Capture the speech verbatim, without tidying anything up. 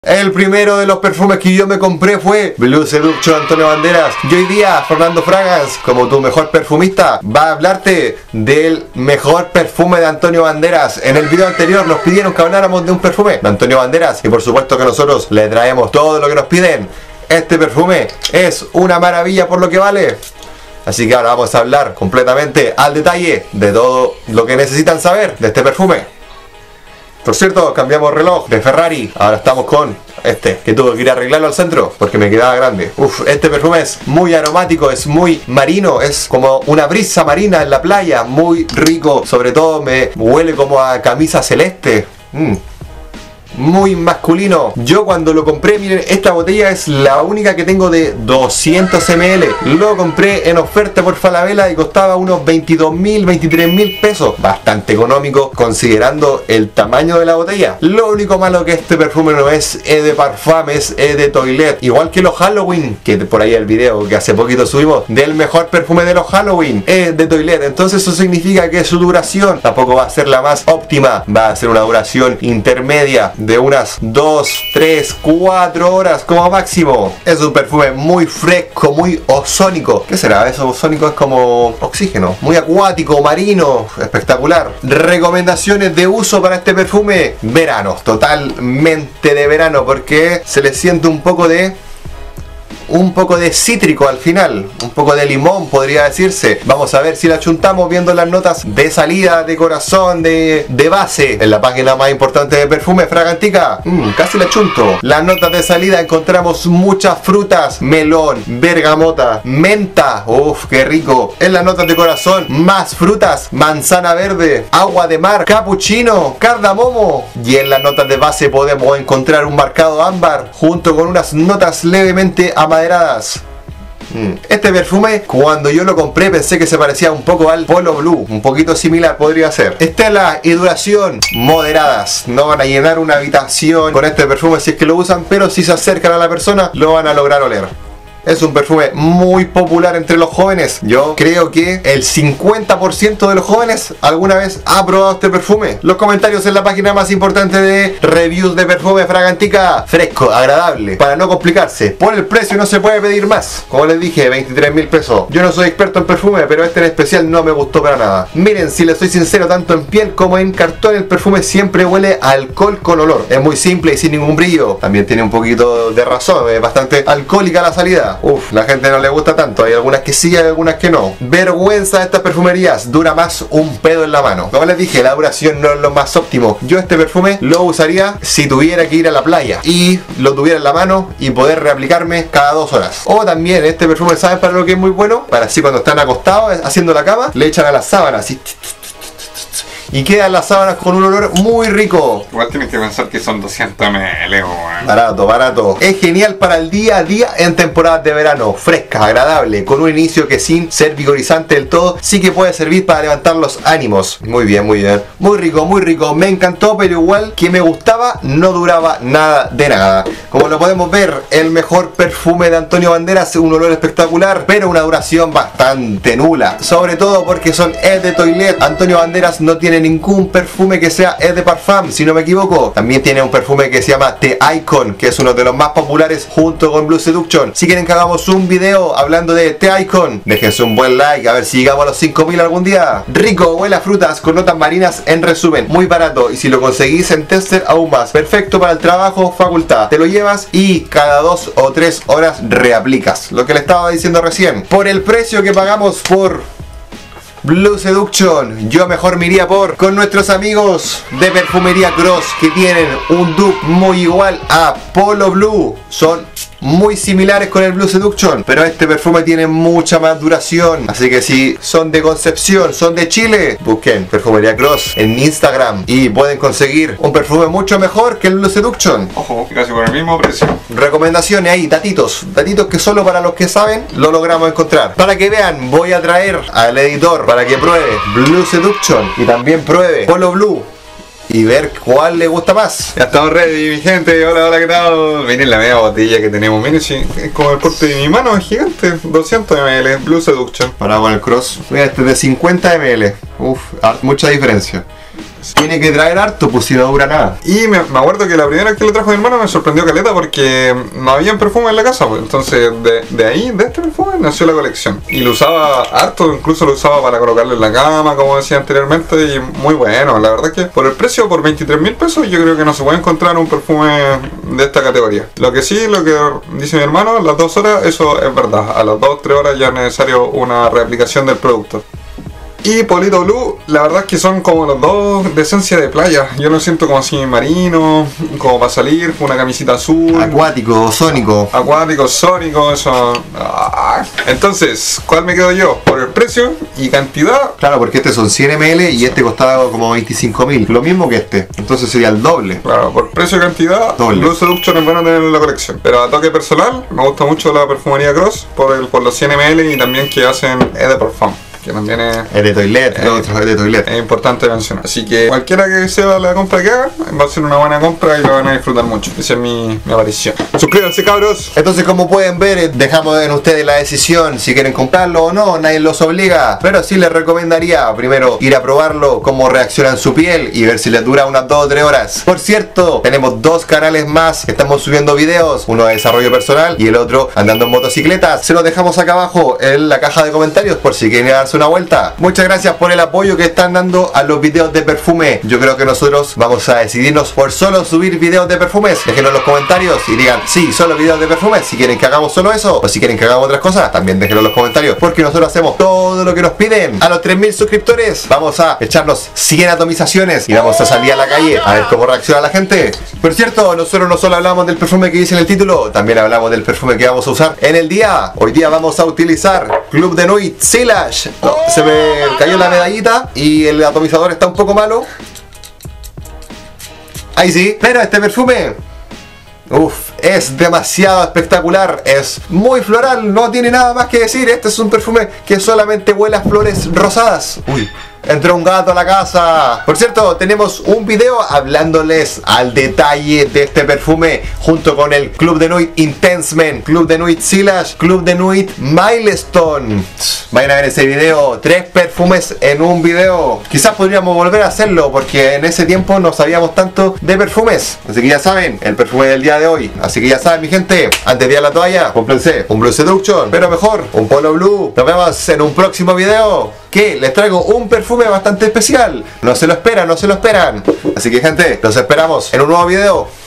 El primero de los perfumes que yo me compré fue Blue Seduction Antonio Banderas. Y hoy día Fernando Fragrance, como tu mejor perfumista, va a hablarte del mejor perfume de Antonio Banderas. En el video anterior nos pidieron que habláramos de un perfume de Antonio Banderas y por supuesto que nosotros le traemos todo lo que nos piden. Este perfume es una maravilla por lo que vale. Así que ahora vamos a hablar completamente al detalle de todo lo que necesitan saber de este perfume. Por cierto, cambiamos reloj de Ferrari. Ahora estamos con este, que tuve que ir a arreglarlo al centro porque me quedaba grande. Uf, este perfume es muy aromático, es muy marino, es como una brisa marina en la playa, muy rico. Sobre todo me huele como a camisa celeste. Mm. Muy masculino. Yo cuando lo compré, miren, esta botella es la única que tengo de doscientos mililitros. Lo compré en oferta por Falabella y costaba unos veintidós mil, veintitrés mil pesos. Bastante económico considerando el tamaño de la botella. Lo único malo que este perfume no es Eau de Parfum, es Eau de Toilette. Igual que los Halloween, que por ahí el video que hace poquito subimos del mejor perfume de los Halloween, Eau de Toilette. Entonces eso significa que su duración tampoco va a ser la más óptima. Va a ser una duración intermedia de unas dos, tres, cuatro horas como máximo. Es un perfume muy fresco, muy ozónico. ¿Qué será? Eso ozónico es como oxígeno. Muy acuático, marino, espectacular. Recomendaciones de uso para este perfume: verano, totalmente de verano, porque se le siente un poco de un poco de cítrico al final, un poco de limón podría decirse. Vamos a ver si la chuntamos viendo las notas de salida, de corazón, de, de base. En la página más importante de perfume, Fragrantica, mm, casi la chunto. Las notas de salida encontramos muchas frutas: melón, bergamota, menta, uff, qué rico. En las notas de corazón, más frutas: manzana verde, agua de mar, capuchino, cardamomo. Y en las notas de base podemos encontrar un marcado ámbar junto con unas notas levemente amaderadas. Este perfume, cuando yo lo compré, pensé que se parecía un poco al Polo Blue, un poquito similar podría ser. Estela y duración moderadas. No van a llenar una habitación con este perfume si es que lo usan, pero si se acercan a la persona lo van a lograr oler. Es un perfume muy popular entre los jóvenes. Yo creo que el cincuenta por ciento de los jóvenes alguna vez ha probado este perfume. Los comentarios en la página más importante de reviews de perfume, Fragrantica. Fresco, agradable, para no complicarse. Por el precio no se puede pedir más. Como les dije, veintitrés mil pesos. Yo no soy experto en perfume, pero este en especial no me gustó para nada. Miren, si les soy sincero, tanto en piel como en cartón, el perfume siempre huele a alcohol con olor. Es muy simple y sin ningún brillo. También tiene un poquito de razón, es bastante alcohólica la salida. Uf, la gente no le gusta tanto. Hay algunas que sí, hay algunas que no. Vergüenza de estas perfumerías. Dura más un pedo en la mano. Como les dije, la duración no es lo más óptimo. Yo este perfume lo usaría si tuviera que ir a la playa y lo tuviera en la mano y poder reaplicarme cada dos horas. O también este perfume, ¿saben para lo que es muy bueno? Para así cuando están acostados haciendo la cama, le echan a las sábanas así, y quedan las sábanas con un olor muy rico. Igual tienes que pensar que son doscientos mililitros, weón. Barato, barato. Es genial para el día a día en temporadas de verano. Fresca, agradable, con un inicio que sin ser vigorizante del todo, sí que puede servir para levantar los ánimos. Muy bien, muy bien. Muy rico, muy rico. Me encantó, pero igual que me gustaba, no duraba nada de nada. Como lo podemos ver, el mejor perfume de Antonio Banderas, un olor espectacular, pero una duración bastante nula. Sobre todo porque son Eau de Toilette. Antonio Banderas no tiene ningún perfume que sea Eau de Parfum, si no me equivoco. También tiene un perfume que se llama The Icon, que es uno de los más populares junto con Blue Seduction. Si quieren que hagamos un video hablando de The Icon, déjense un buen like, a ver si llegamos a los cinco mil algún día. Rico, huele a frutas con notas marinas en resumen. Muy barato y si lo conseguís en tester aún más. Perfecto para el trabajo, facultad. Te lo llevas y cada dos o tres horas reaplicas. Lo que le estaba diciendo recién. Por el precio que pagamos por Blue Seduction, yo mejor me iría por con nuestros amigos de Perfumería Cross, que tienen un dupe muy igual a Polo Blue. Son muy similares con el Blue Seduction, pero este perfume tiene mucha más duración. Así que si son de Concepción, son de Chile, busquen Perfumería Cross en Instagram y pueden conseguir un perfume mucho mejor que el Blue Seduction. Ojo, casi por el mismo precio. Recomendaciones ahí, datitos, datitos que solo para los que saben lo logramos encontrar. Para que vean, voy a traer al editor para que pruebe Blue Seduction y también pruebe Polo Blue y ver cuál le gusta más. Ya estamos ready, mi gente. Hola, hola, ¿qué tal? Miren la media botella que tenemos. Miren, sí, es como el corte de mi mano, es gigante. doscientos mililitros, Blue Seduction. Para con el Cross. Mira, este es de cincuenta mililitros. Uf, mucha diferencia. Tiene que traer harto, pues si no dura nada. Y me, me acuerdo que la primera vez que lo trajo mi hermano me sorprendió caleta porque no había perfume en la casa, pues. Entonces de, de ahí, de este perfume, nació la colección. Y lo usaba harto, incluso lo usaba para colocarlo en la cama, como decía anteriormente, y muy bueno. La verdad es que por el precio, por veintitrés mil pesos, yo creo que no se puede encontrar un perfume de esta categoría. Lo que sí, lo que dice mi hermano, las dos horas, eso es verdad. A las dos, tres horas ya es necesario una reaplicación del producto. Y Polito Blue, la verdad es que son como los dos de esencia de playa. Yo lo siento como así marino, como para salir, con una camisita azul. Acuático, sónico. Acuático, sónico, eso. Ah. Entonces, ¿cuál me quedo yo? Por el precio y cantidad. Claro, porque este son cien mililitros y este costaba como veinticinco mil. Lo mismo que este. Entonces sería el doble. Claro, por precio y cantidad, doble. Blue Seduction es bueno tener en la colección. Pero a toque personal, me gusta mucho la perfumería Cross por, el, por los cien mililitros y también que hacen Eau de Parfum, que también es, es de toilet, es, lo otro es de toilet. Es importante mencionar. Así que cualquiera que sea la compra que haga, va a ser una buena compra y lo van a disfrutar mucho. Esa es mi, mi aparición. Suscríbanse, cabros. Entonces, como pueden ver, dejamos en ustedes la decisión si quieren comprarlo o no, nadie los obliga. Pero sí les recomendaría primero ir a probarlo, cómo reacciona en su piel y ver si les dura unas dos o tres horas. Por cierto, tenemos dos canales más que estamos subiendo videos, uno de desarrollo personal y el otro andando en motocicletas. Se los dejamos acá abajo en la caja de comentarios por si quieren darse una vuelta. Muchas gracias por el apoyo que están dando a los videos de perfume. Yo creo que nosotros vamos a decidirnos por solo subir videos de perfumes. Déjenos en los comentarios y digan, sí, solo videos de perfumes. Si quieren que hagamos solo eso o si quieren que hagamos otras cosas, también déjenlo en los comentarios, porque nosotros hacemos todo lo que nos piden. A los tres mil suscriptores vamos a echarnos cien atomizaciones y vamos a salir a la calle a ver cómo reacciona la gente. Por cierto, nosotros no solo hablamos del perfume que dice en el título, también hablamos del perfume que vamos a usar en el día. Hoy día vamos a utilizar Club de Nuit Silage. No, se me cayó la medallita y el atomizador está un poco malo. Ahí sí, pero este perfume, uff, es demasiado espectacular, es muy floral, no tiene nada más que decir. Este es un perfume que solamente huele a flores rosadas. Uy, entró un gato a la casa. Por cierto, tenemos un video hablándoles al detalle de este perfume junto con el Club de Nuit Intense Men, Club de Nuit Silage, Club de Nuit Milestone. Vayan a ver ese video, tres perfumes en un video. Quizás podríamos volver a hacerlo porque en ese tiempo no sabíamos tanto de perfumes. Así que ya saben, el perfume del día de hoy. Así que ya saben, mi gente, antes de ir a la toalla, cómprense un Blue Seduction, pero mejor, un Polo Blue. Nos vemos en un próximo video, que les traigo un perfume bastante especial. No se lo esperan, no se lo esperan. Así que, gente, los esperamos en un nuevo video.